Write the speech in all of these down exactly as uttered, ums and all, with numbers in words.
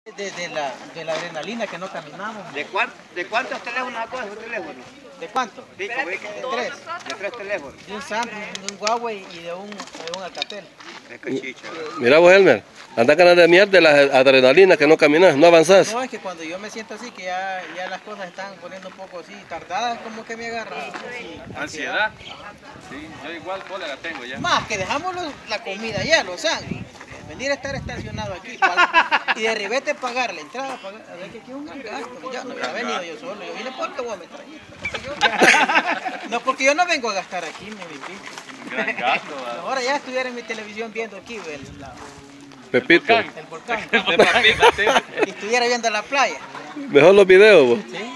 De, de, la, de la adrenalina que no caminamos. ¿De, cuán, ¿De cuántos teléfonos sacó de su teléfono? ¿De cuánto? Sí, como es que De tres. De tres teléfonos. De un Samsung, de un Huawei y de un, de un Alcatel. Es que chicha. Mira vos, Elmer, anda ganas de mierda de la adrenalina que no caminas, no avanzás. No, es que cuando yo me siento así, que ya, ya las cosas están poniendo un poco así tardadas, como que me agarra así, ¿Ansiedad? Sí, yo igual cólera tengo ya. Más que dejamos los, la comida ya, los sangres. Venir a estar estacionado aquí pagar, y de ribete pagar la entrada, pagar, a ver que aquí es un gran gasto. Yo no había venido yo solo, yo vine porque vos me trajiste. No, porque yo no vengo a gastar aquí, me invito. Gran gasto. Ahora ya estuviera en mi televisión viendo aquí el, la, Pepito. el volcán. De papita, sí. Y estuviera viendo la playa. Mejor los videos, vos. Sí.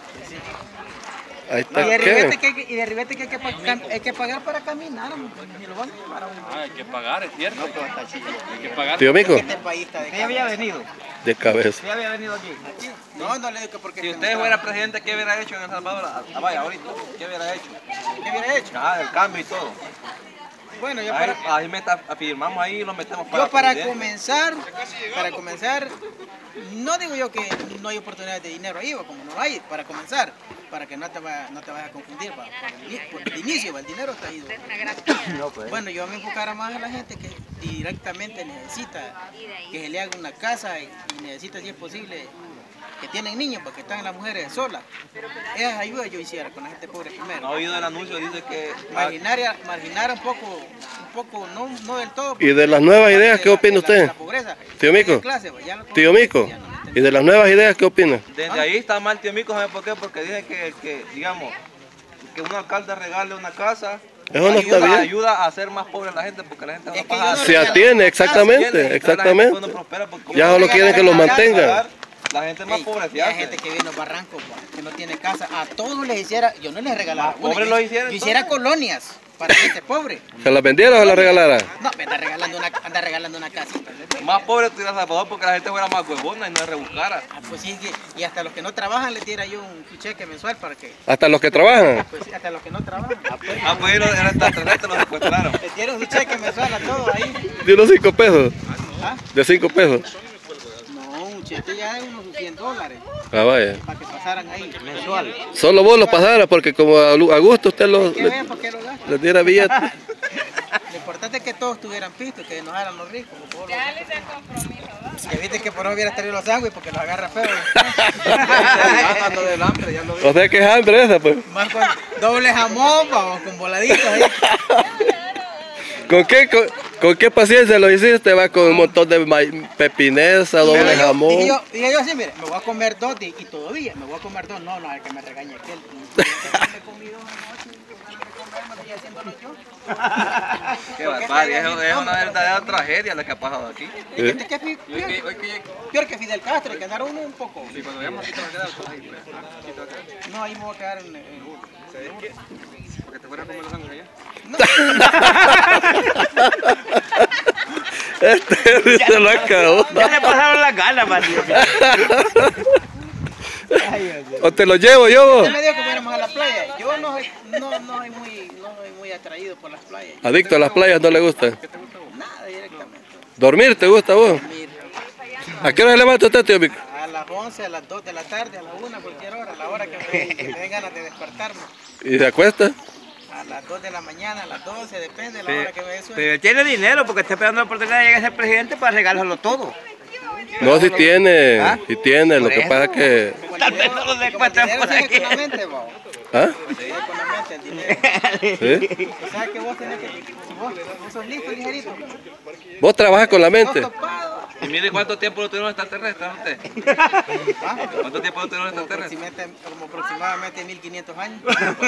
Ahí Y está. de ¿Qué? ribete que, y de ribete que hay que, pa- hay que pagar para caminar, pues, ni lo van a llevar a uno. Ah, hay que pagar, es cierto. No, pero está chido. Hay que pagar. Tío Mico, Este país está de ¿Usted había cabeza. venido? de cabeza. ¿Usted había venido aquí? No, no le digo que porque... Si usted fuera presidente, ¿qué hubiera hecho en El Salvador? Ah, vaya, ahorita, ¿qué hubiera hecho? ¿Qué hubiera hecho? Ah, el cambio y todo. Bueno, yo Ahí, para... ahí meta, afirmamos ahí y lo metemos para Yo para presidente. comenzar, para comenzar, no digo yo que no hay oportunidades de dinero ahí, o como no hay, para comenzar, para que no te vayas no te vaya a confundir, para, para el, por el inicio, el dinero está ahí. No, pues. Bueno, yo me enfocara más a la gente que directamente necesita que se le haga una casa y, y necesita, si es posible, que tienen niños, porque están las mujeres solas. Esas ayudas yo hiciera con la gente pobre primero. No ha oído el anuncio, dice que... Marginar, marginar un poco, un poco, no, no del todo. ¿Y de las nuevas ideas qué opina usted? Tío Mico, Tío Mico, ¿y de las nuevas ideas qué opina? Desde ahí está mal, tío Mico, ¿sabe por qué? Porque dice que, que digamos, que un alcalde regale una casa, Eso no está ayuda, bien. ayuda a hacer más pobre a la gente, porque la gente no Es que paga. yo no Se atiene, exactamente, exactamente. Ya solo quieren que los mantengan. La gente más Ey, pobre se y hay hace. gente que viene a los barrancos, pa, que no tiene casa. A todos les hiciera, yo no les regalaba. Más una, pobres yo- lo hicieran Yo hiciera entonces. colonias para gente pobre. ¿Se las vendiera o se las regalara? No, me anda regalando una, anda regalando una casita. Más pobre estuviera El Salvador porque la gente fuera más huevona y no se rebuscara. Ah, pues sí, que- y hasta los que no trabajan les diera yo un cheque mensual para que, Hasta los que trabajan. pues sí, hasta los que no trabajan. Ah, pues, Ah, pues ellos eran extraterrestres, los secuestraron. les dieron un cheque mensual a todos ahí. De unos cinco pesos. ¿Ah? De cinco pesos. No, un cheque ya de unos cien dólares Ah, vaya. para que pasaran ahí. Mensual. Solo vos lo pasara porque como a a gusto usted lo, Que le, vean para qué lo gastan. le diera billete. Lo importante es que todos tuvieran pisto, que nos hagan los ricos. Ya les da compromiso, ¿no? Que viste que por no hubiera traído los sándwiches porque los agarra feo. Hablando del hambre, ya lo vi. O sea que es hambre esa, pues. Más con doble jamón, vamos, con voladitos ahí. ¿Con qué, con, con qué paciencia lo hiciste? Va con un montón de ma- pepinesa, doble Dije yo- jamón. Dije yo, dije yo así, mire, me voy a comer dos y, y todavía me voy a comer dos. No, no, es que me regañe aquel. Me comí dos anoche, antes de comerme, estoy haciéndolo yo. Qué barbarie, es, es una verdadera tragedia lo que ha pasado aquí. Y que este que es pi- Hoy que, peor, hoy que peor que Fidel Castro, que andaron uno un poco. sí, cuando veamos aquí te va a quedar, pues ahí, pues, aquí te va a quedar. No, ahí me voy a quedar en... en Porque te fuera a comer los sándwiches allá. Este se lo acabó. Ya le pasaron las ganas, man. O te lo llevo yo. vos. Usted me dijo que fuéramos a la playa. Yo no soy, no, no soy muy, no soy muy atraído por las playas. Adicto a las playas, no le gusta. Nada directamente. ¿Dormir te gusta vos? Mira, ¿A qué hora se levanta usted, tío Mico? a las once, a las dos de la tarde, a la una, cualquier hora, a la hora que me, que me den ganas de despertarme. ¿Y se acuesta? A las dos de la mañana, a las doce, depende de la hora que me dé sueño. Pero él tiene dinero porque está esperando la oportunidad de llegar a ser presidente para regalárselo todo. No, si tiene, ¿Ah? si tiene. Lo Por que eso. pasa es que... Como el Tal vez dinero- no lo como el encuentran dinero por sigue aquí. con la mente, bo. ¿Ah? Sigue con la mente el dinero. ¿Sí? O sea que vos tenés que, si vos, vos sos listo, ligerito, ¿Vos trabajas con la sos mente? topado. Y mire cuánto tiempo lo tuvieron extraterrestres usted. ¿Ah? ¿Cuánto tiempo lo tuvieron Como extraterrestres? aproximadamente, como aproximadamente mil quinientos años.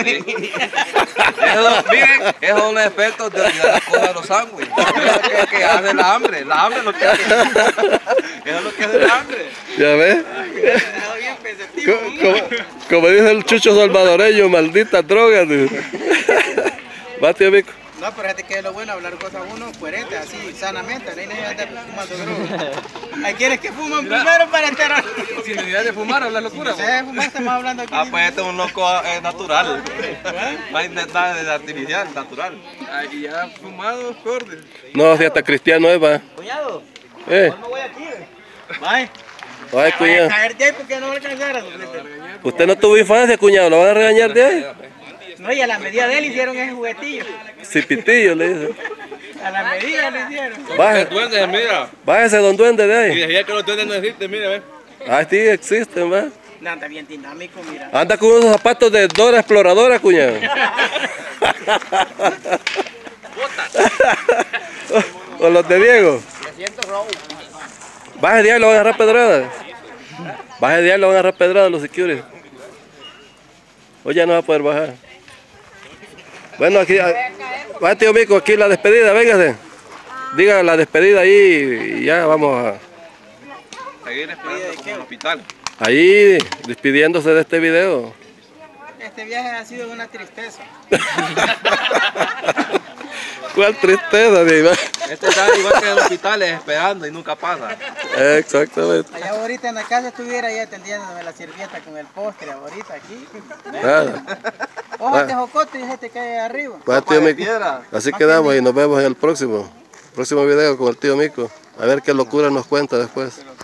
Eso, miren, esos son los efectos de, de las cosas de los sándwiches. Eso es lo que, que hace el hambre. El hambre es lo que hace. Eso es lo que hace el hambre. ¿Ya ves? bien pensativo. Co- Como, como dice el chucho salvadoreño, malditas drogas. ¿Va, tío Mico? No, pero fíjate que es lo bueno hablar cosas uno coherentes, así, sanamente, no hay nadie anda fumando droga. Hay quienes que fuman primero para enterar. Sin necesidad de fumar, hablar locura. Si se fumar, estamos hablando aquí. Ah, pues este es un loco eh, natural. No hay nada de artificial, natural. Aquí ya fumado, corte. No, si hasta cristiano es, va. Cuñado, Eh, no voy aquí. Bye. Ay, Vaya a cuñado. caer de ahí porque no va a alcanzar. Usted no tuvo infancia, cuñado, lo van a regañar de ahí. No, y a la medida de él hicieron ese juguetillo. Cipitillo, le dice. A la medida le hicieron. Baje- El duende, mira. Bájese, don duende, de Y ahí. decía que los duendes no existen, mira, ve. Ah, sí, existen, va. No, anda bien dinámico, mira. Anda con unos zapatos de Dora Exploradora, cuñado. o, o los de Diego. Baje de ahí, lo van a agarrar pedradas. Baje de ahí, lo van a agarrar pedradas los securities. Hoy ya no va a poder bajar. Bueno, aquí, va tío Mico, aquí la despedida, véngase. Diga la despedida ahí y ya vamos a... Seguir esperando como en el hospital. Ahí, despidiéndose de este video. Este viaje ha sido una tristeza. ¿Cuál tristeza, diva? Este está igual que en el hospital, es esperando y nunca pasa. Exactamente. Allá ahorita en la casa estuviera ahí atendiéndome la sirvienta con el postre, ahorita aquí. Nada. Hojas de jocote y ese te cae arriba. Pues, tío de Mico, piedra. así quedamos y nos vemos en el próximo, próximo video con el tío Mico. A ver qué locura nos cuenta después.